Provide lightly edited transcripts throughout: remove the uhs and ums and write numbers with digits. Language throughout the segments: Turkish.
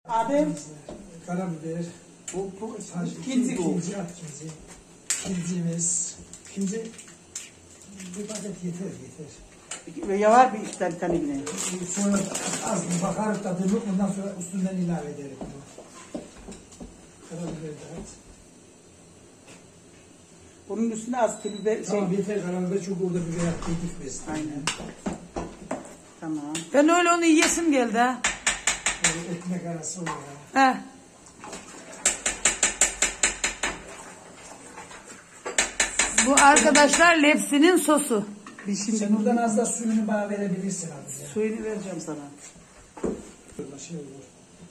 Adem. Karabiber. Bu ikinci bu. İkinci at ikinci. İkincimiz. İkinci. Bir paket yeter. Ya var bir işte bir tane yine. Sonra az bir bakarız tadını, ondan sonra üstünden ilave ederim bunu. Karabiber de at. Bunun üstüne az biber Tamam yeter karabiber, çünkü orada biber attıydık biz. Aynen. Tamam. Ben öyle onu yiyesim geldi ha. Böyle ekmek arası oluyor. He. Bu arkadaşlar lepsinin sosu. Biz şimdi Sen buradan az da suyunu bana verebilirsin abi. Ya. suyunu vereceğim sana. Şey olur.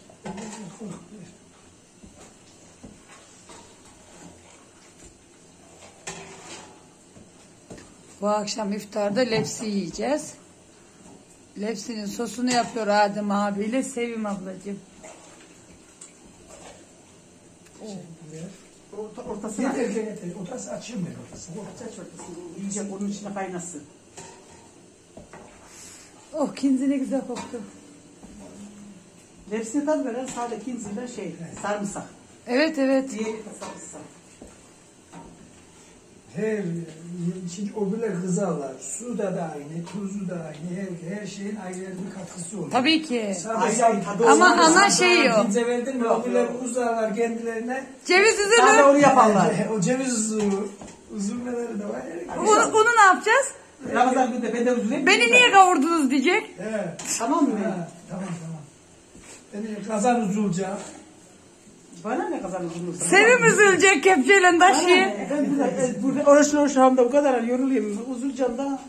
Bu akşam iftarda lepsi yiyeceğiz. Lepsinin sosunu yapıyor Adem abiyle Sevim ablacığım. Ortasına. Yeter. Ortası açayım ben ortasını. Ortasını. İyice onun içine kaynasın. Oh kinzi ne güzel koktu. Nefsine tadı veren sadece ikinciyle sarımsak. Evet. Diğeri de sarımsak. Şimdi öbürler gızalar. Su da aynı, tuzu da aynı. Her şeyin ayrı bir katkısı olur. Tabii ki. Sadece Ama ana şey o. Kimse verdin mi? Öbürler uzarlar kendilerine. Ceviz Sadece üzümü. onu yaparlar. O ceviz üzümleri de var. Bunu ne yapacağız? Ramazan günde ben de üzüleyim. Beni niye kavurdunuz diyecek. Evet. Tamam mı? Tamam. Beni kazan uzulacak. Bana ne kazanır bunu? Sevim üzülecek kepçeyle taşıyı. Ben burada oruçlu hamda bu kadar yoruluyum. Üzüleceğim daha.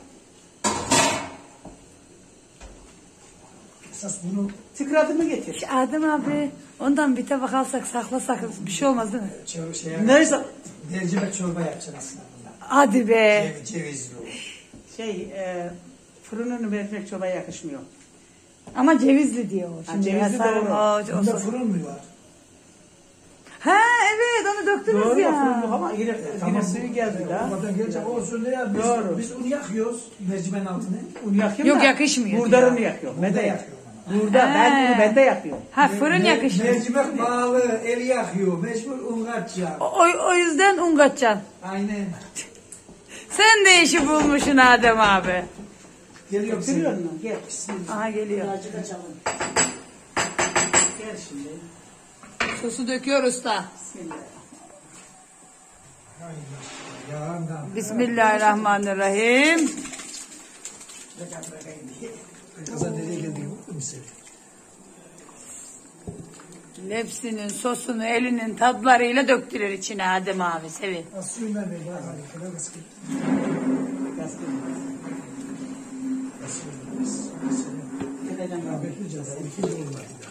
Esas bunu Tıkradımı getir. Adem abi ondan bir tabak alsak saklasak bir şey olmaz değil mi? Neyse. mercimek çorba yapacaksın aslında bunlar. Hadi be. Cevizli o. Fırının mercimek çorbaya yakışmıyor. Ama cevizli diyor o. Şimdi cevizli sarım, doğru. Bunda fırın mı var? Ha evet onu döktünüz Doğru ya. fırınlık ama yine suyu geldi daha. Oradan gelecek olsun ne ya? Doğru. Biz onu yakıyoruz mercimeğin altını. Un yakıyorum Yok, da. yakışmıyor. Burada yakıyorum. Burada Ben de yakıyorum. Burada ben de yakıyorum. Ha fırın yakışmıyor. Mercimek bağlı, el yakıyor. Mecbur un katacağım. O yüzden un katacaksın. Aynen. Sen de işi bulmuşsun Adem abi. Geliyor Götürüyor musun? musun? Gel. Aha geliyor. Birazcık açalım. Gel şimdi. Sosu döküyor usta. Bismillah. Yağından. Bismillahirrahmanirrahim. Kazan nereye geldi? Mutlu musun? Lepsinin sosunu elinin tadlarıyla döktürür içine Adem abi Sevin. Suyundan ver. Kadar kısık. Bekleyeceğiz. İkinci olmadı.